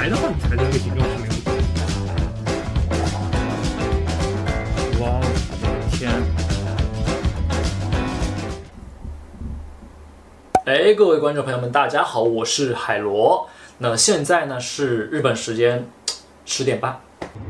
裁的话，你裁的那个形状是没有错的。 哇，我的天！哎，各位观众朋友们，大家好，我是海螺。那现在呢是日本时间10点半。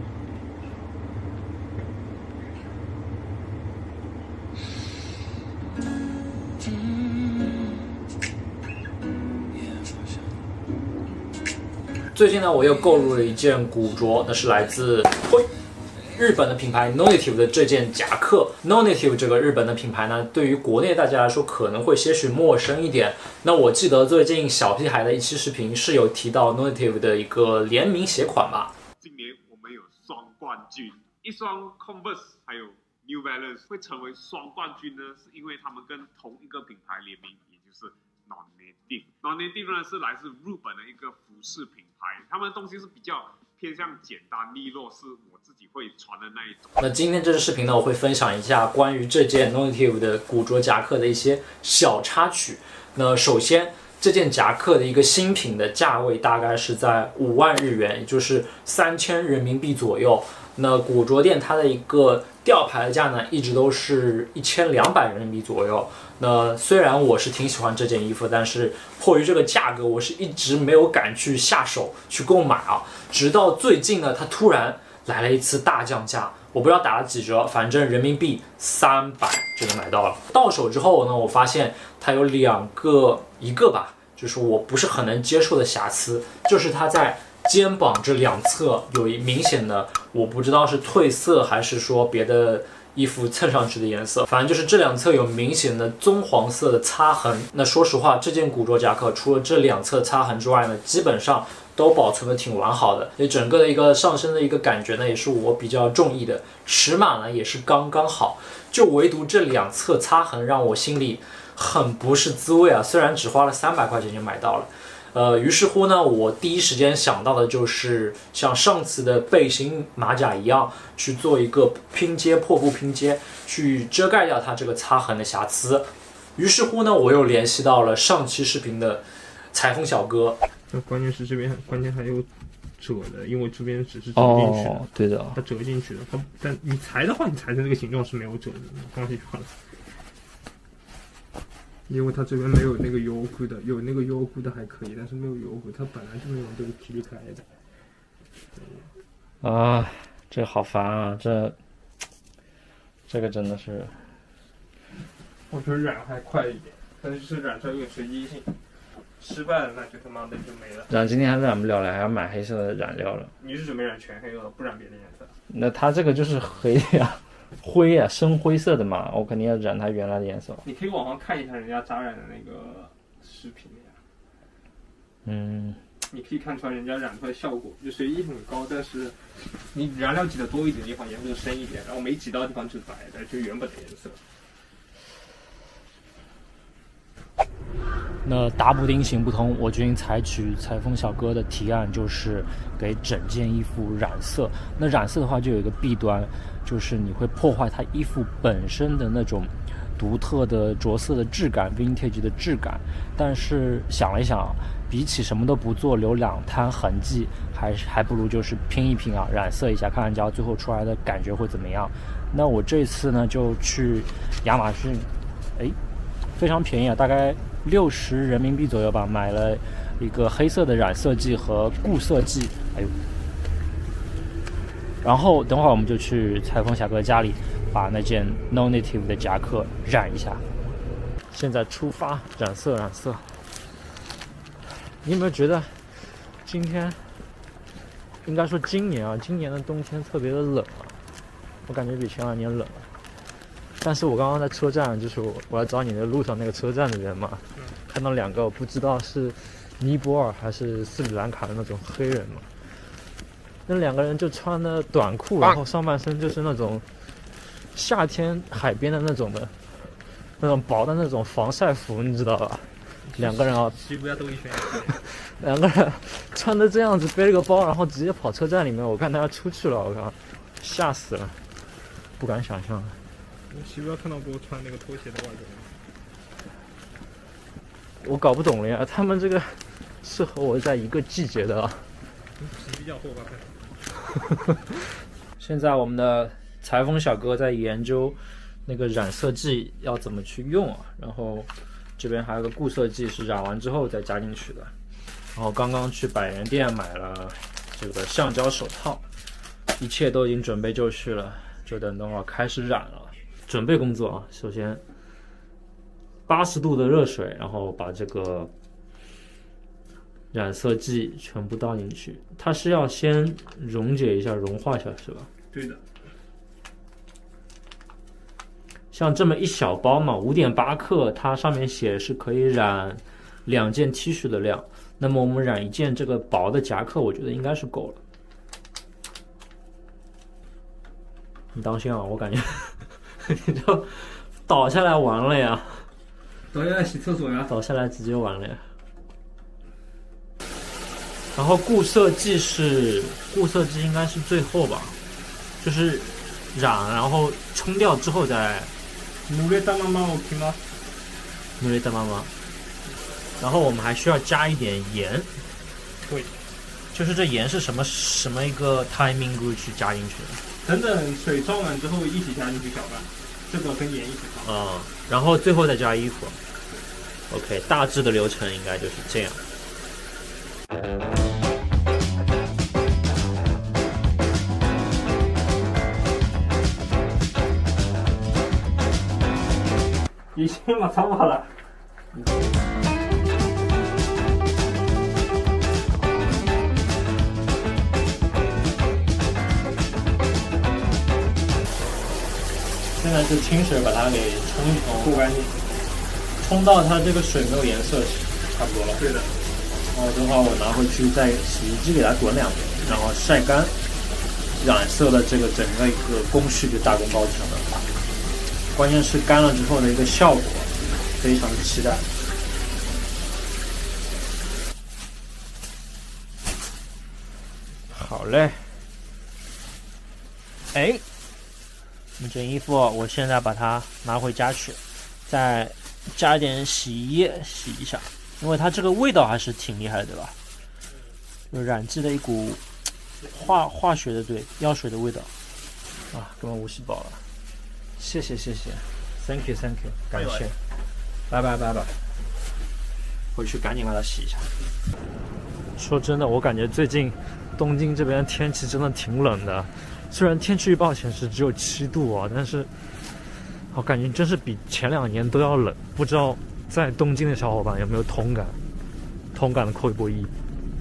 最近呢，我又购入了一件古着，那是来自日本的品牌 Nonitive 的这件夹克。Nonitive 这个日本的品牌呢，对于国内大家来说可能会些许陌生一点。那我记得最近小屁孩的一期视频是有提到 Nonitive 的一个联名鞋款吧。 今年我们有双冠军，一双 Converse 还有 New Balance 会成为双冠军呢，是因为他们跟同一个品牌联名，也就是 Nonitive。Nonitive 呢是来自日本的一个服饰品牌，他们的东西是比较偏向简单利落，是我自己会穿的那一种。 那今天这支视频呢，我会分享一下关于这件 Nonitive 的古着夹克的一些小插曲。那首先，这件夹克的一个新品的价位大概是在5万日元，也就是3000人民币左右。那古着店它的一个吊牌价呢，一直都是1200人民币左右。那虽然我是挺喜欢这件衣服，但是迫于这个价格，我是一直没有敢去下手去购买啊。直到最近呢，它突然来了一次大降价，我不知道打了几折，反正人民币300就能买到了。到手之后呢，我发现它有一个吧，就是我不是很能接受的瑕疵，就是它在肩膀这两侧有明显的，我不知道是褪色还是说别的衣服蹭上去的颜色，反正就是这两侧有明显的棕黄色的擦痕。那说实话，这件古着夹克除了这两侧擦痕之外呢，基本上都保存的挺完好的。也整个的一个上身的一个感觉呢，也是我比较中意的，尺码呢也是刚刚好，就唯独这两侧擦痕让我心里很不是滋味啊。虽然只花了300块钱就买到了。于是乎呢，我第一时间想到的就是像上次的背心马甲一样，去做一个拼接破布拼接，去遮盖掉它这个擦痕的瑕疵。于是乎呢，我又联系到了上期视频的裁缝小哥。 那关键是这边关键还有折的，因为这边只是折进去的。 哦，对的， 它折进去的。但你裁的话，你裁成这个形状是没有折的，放进去好了。因为它这边没有那个油库的，有那个油库的还可以，但是没有油库，它本来就没有这个劈开的。 啊，这好烦啊！这个真的是， 我觉得染还快一点，但是染出来有点随机性，失败了那就他妈的就没了。 染今天还染不了了，还要买黑色的染料了。 你是准备染全黑了，不染别的颜色？ 那它这个就是黑的呀。灰啊，深灰色的嘛，我肯定要染它原来的颜色。 你可以网上看一下人家扎染的那个视频呀。你可以看出来人家染出来效果，就随意很高，但是你染料挤得多一点的地方颜色深一点，然后没挤到的地方就白的，就原本的颜色。 那大补丁行不通，我决定采取裁缝小哥的提案，就是给整件衣服染色。那染色的话，就有一个弊端，就是你会破坏它衣服本身的那种独特的着色的质感 ，vintage 的质感。但是想了一想，比起什么都不做，留两滩痕迹，还不如就是拼一拼啊，染色一下，看看家最后出来的感觉会怎么样。那我这次呢，就去亚马逊，非常便宜啊，大概60人民币左右吧，买了一个黑色的染色剂和固色剂。然后等会儿我们就去裁缝小哥家里，把那件 Nonitive 的夹克染一下。现在出发，染色。你有没有觉得今天，应该说今年的冬天特别的冷啊？我感觉比前2年冷。但是我刚刚在车站，就是我来找你的路上那个车站的人嘛，看到2个我不知道是尼泊尔还是斯里兰卡的那种黑人嘛，那2个人就穿的短裤，然后上半身就是那种夏天海边的那种薄的那种防晒服，你知道吧？2个人啊， 西部亚兜一圈 ，2个人穿的这样子，背了个包，然后直接跑车站里面，我看他要出去了，我靠，吓死了，不敢想象。 我西部亚看到过穿那个拖鞋的外国人。 我搞不懂了呀，他们这个是和我在一个季节的啊， 比较厚吧。 现在我们的裁缝小哥在研究那个染色剂要怎么去用啊，然后这边还有个固色剂是染完之后再加进去的。然后刚刚去百元店买了这个橡胶手套，一切都已经准备就绪了，就等会儿开始染了。准备工作啊，首先80度的热水，然后把这个染色剂全部倒进去。它是要先溶解一下、融化一下，是吧？ 对的。 像这么一小包嘛，5.8克，它上面写是可以染2件 T 恤的量。那么我们染一件这个薄的夹克，我觉得应该是够了。你当心啊，我感觉你就倒下来完了呀！ 倒下来洗厕所呀！ 倒下来直接完了呀！然后固色剂应该是最后吧，就是染然后冲掉之后再。 努力大妈妈 OK 吗？ 努力大妈妈。然后我们还需要加一点盐。 对。 就是这盐是什么一个 timing 去加进去的？ 等等水装完之后一起加进去搅拌，这个跟盐一起放。 啊，然后最后再加衣服。OK， 大致的流程应该就是这样。 已经把它好了。 现在是清水把它给冲一冲， 过干净， 冲到它这个水没有颜色差不多了。 对的。 然后的话，我拿回去在洗衣机给它滚2遍，然后晒干，染色的这个整个一个工序就大功告成了。关键是干了之后的一个效果，非常的期待。好嘞。哎，这件衣服我现在把它拿回家去，再加一点洗衣液洗一下，因为它这个味道还是挺厉害的，对吧？就染剂的一股化学的药水的味道啊，根本无细胞了。谢谢 ，Thank you， 感谢，拜拜，回去赶紧把它洗一下。说真的，我感觉最近东京这边天气真的挺冷的，虽然天气预报显示只有7度啊，但是我感觉真是比前2年都要冷。不知道在东京的小伙伴有没有同感？同感的扣一波1。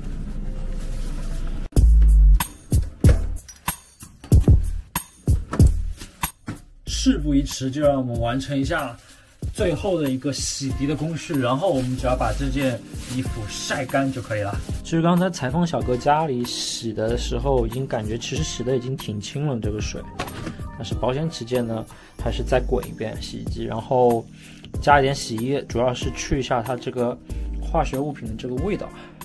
事不宜迟，就让我们完成一下最后的一个洗涤的工序，然后我们只要把这件衣服晒干就可以了。其实刚才裁缝小哥家里洗的时候，已经感觉其实洗的已经挺清了这个水，但是保险起见呢，还是再滚一遍洗衣机，然后加一点洗衣液，主要是去一下它这个化学物品的这个味道。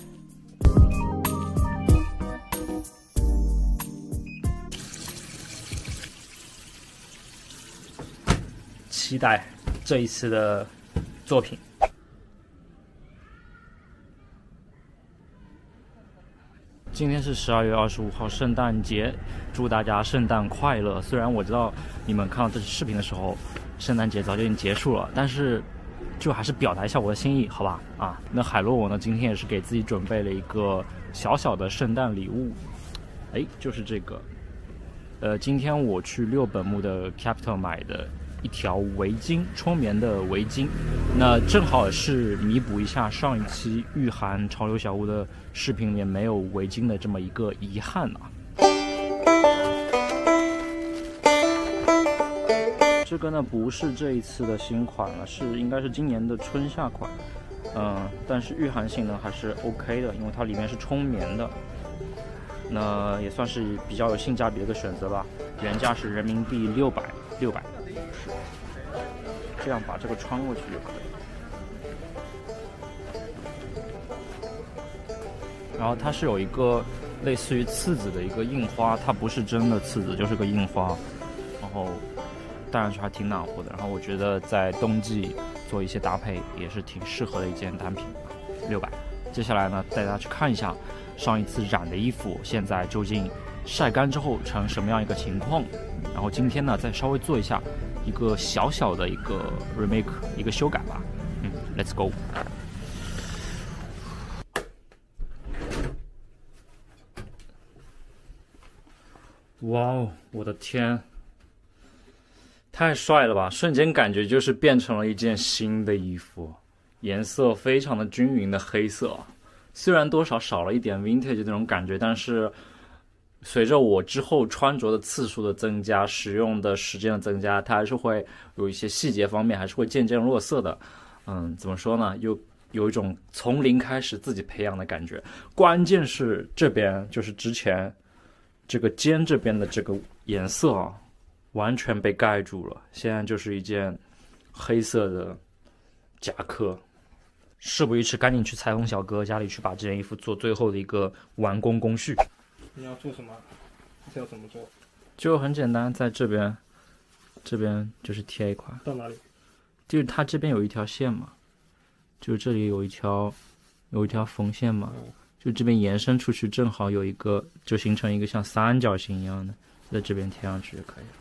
期待这一次的作品。今天是12月25号，圣诞节，祝大家圣诞快乐。虽然我知道你们看到这期视频的时候，圣诞节早就已经结束了，但是就还是表达一下我的心意，好吧？啊，那海洛我呢，今天也是给自己准备了一个小小的圣诞礼物，哎，就是这个。今天我去6本木的 Capital 买的一条围巾，冲棉的围巾，那正好是弥补一下上一期御寒潮流小屋的视频里面没有围巾的这么一个遗憾啊。这个呢不是这一次的新款了，应该是今年的春夏款，但是御寒性呢还是 OK 的，因为它里面是冲棉的，那也算是比较有性价比的一个选择吧。原价是人民币600，这样把这个穿过去就可以。然后它是有一个类似于刺子的一个印花，它不是真的刺子，就是个印花，然后戴上去还挺暖和的。然后我觉得在冬季做一些搭配也是挺适合的一件单品，600。接下来呢，带大家去看一下上一次染的衣服现在究竟晒干之后成什么样一个情况。然后今天呢，再稍微做一下一个小小的一个 remake， 一个修改吧。Let's go。哇哦，我的天，太帅了吧！瞬间感觉就是变成了一件新的衣服，颜色非常的均匀的黑色，虽然多少少了一点 vintage 那种感觉，但是随着我之后穿着的次数的增加，使用的时间的增加，它还是会有一些细节方面还是会渐渐落色的。怎么说呢？有一种从零开始自己培养的感觉。关键是这边就是之前这个肩这边的这个颜色啊，完全被盖住了。现在就是一件黑色的夹克。事不宜迟，赶紧去裁缝小哥家里去把这件衣服做最后的一个完工工序。 你要做什么？这要怎么做？ 就很简单，在这边就是贴一块。 到哪里？ 就是它这边有一条线嘛，就这里有一条缝线嘛，就这边延伸出去，正好有一个，就形成一个像三角形一样的，在这边贴上去就可以了。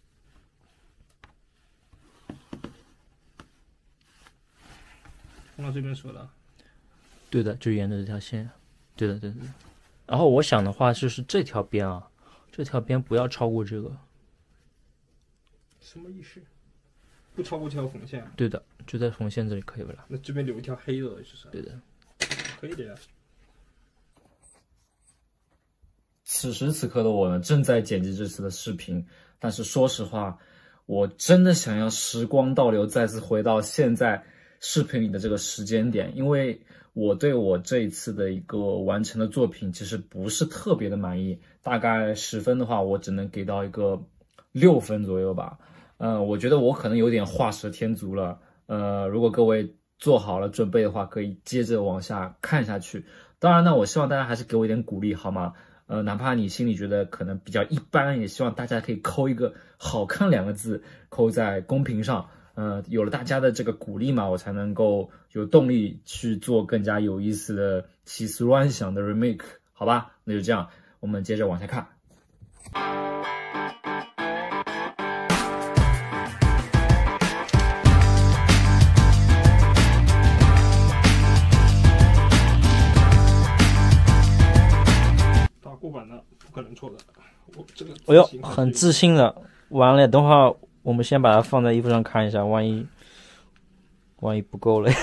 放到这边说的。 对的，就沿着这条线。对的。然后我想的话，就是这条边啊，这条边不要超过这个。 什么意思？不超过这条缝线？ 对的，就在缝线这里可以了。 那这边留一条黑的，就是。 对的。 可以的呀。 此时此刻的我呢，正在剪辑这次的视频，但是说实话，我真的想要时光倒流，再次回到现在视频里的这个时间点，因为我对我这一次的一个完成的作品其实不是特别的满意，大概10分的话，我只能给到一个6分左右吧。我觉得我可能有点画蛇添足了。如果各位做好了准备的话，可以接着往下看下去。当然呢，我希望大家还是给我一点鼓励，好吗？哪怕你心里觉得可能比较一般，也希望大家可以扣一个好看2个字，扣在公屏上。有了大家的这个鼓励嘛，我才能够有动力去做更加有意思的奇思乱想的 remake， 好吧？那就这样，我们接着往下看。 打过版的不可能错的，我这个哎呦，很自信的。完了，等会儿我们先把它放在衣服上看一下，万一不够了。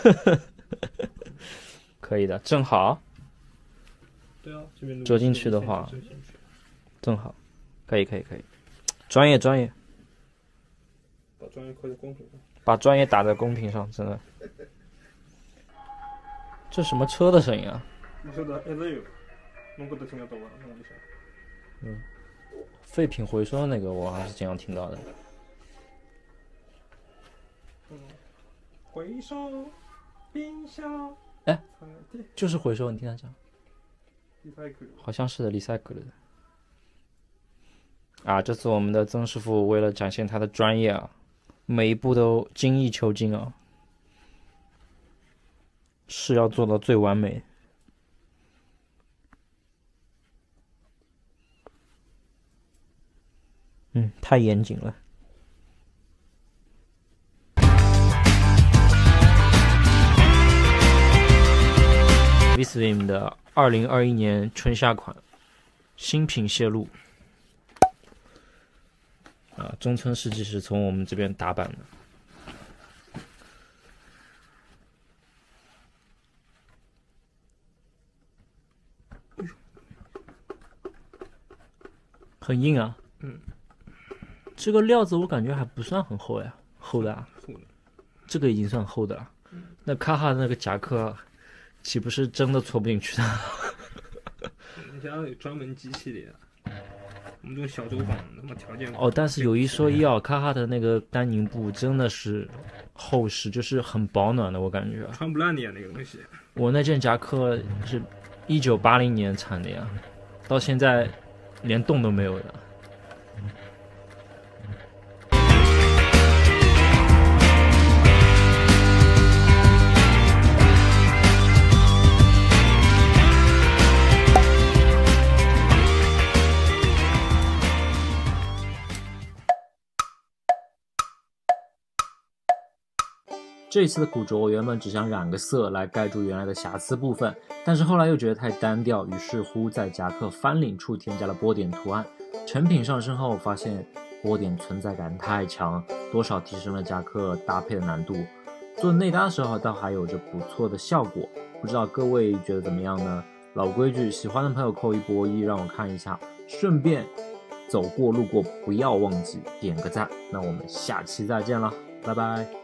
可以的，正好。 对啊，这边折进去的话，正好，可以。专业。 把专业扣在公屏上。把专业打在公屏上，真的。这什么车的声音啊？ 你说的 L， 能够都听得懂啊，弄一下。 废品回收那个我还是经常听到的。 回收冰箱。 哎，就是回收，你听他讲。好像是的 ，recycle 的。啊，这次我们的曾师傅为了展现他的专业啊，每一步都精益求精啊，是要做到最完美。太严谨了。Visvim 的2021年春夏款新品泄露。中村世纪是从我们这边打版的。很硬啊。这个料子我感觉还不算很厚呀，厚的啊。这个已经算厚的了。那卡哈的那个夹克，岂不是真的戳不进去的？ 你想要有专门机器的呀。我们这种小作坊，那么条件但是有一说一啊，卡哈的那个丹宁布真的是厚实，就是很保暖的，我感觉。 穿不烂的呀，那个东西。 我那件夹克是1980年产的呀，到现在连洞都没有的。 这一次的古着我原本只想染个色来盖住原来的瑕疵部分，但是后来又觉得太单调，于是乎在夹克翻领处添加了波点图案。成品上身后发现波点存在感太强，多少提升了夹克搭配的难度。做内搭的时候倒还有着不错的效果，不知道各位觉得怎么样呢？老规矩，喜欢的朋友扣一波一让我看一下，顺便走过路过不要忘记点个赞。那我们下期再见了，拜拜。